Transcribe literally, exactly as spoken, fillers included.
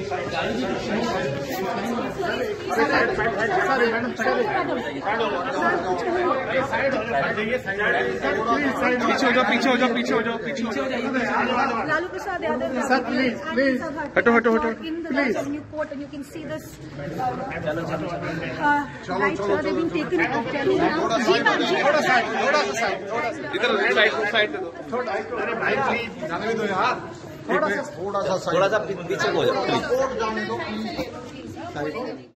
पीछे हो जाओ, पीछे हो जाओ, पीछे हो जाओ, पीछे हो जाओ। Lalu Prasad Yadav, sir, please, please, हटो, हटो, हटो, in the please. new court, and you can see this. Uh, right, uh, they've been taken off. Telling now. जी मैम, जी थोड़ा साइड, थोड़ा सा साइड, थोड़ा सा इधर साइड, साइड दे दो। थोड़ा, अरे भाई प्लीज जाने दो यार। थोड़ा सा, थोड़ा सा, थोड़ा सा पीछे हो जाओ प्लीज।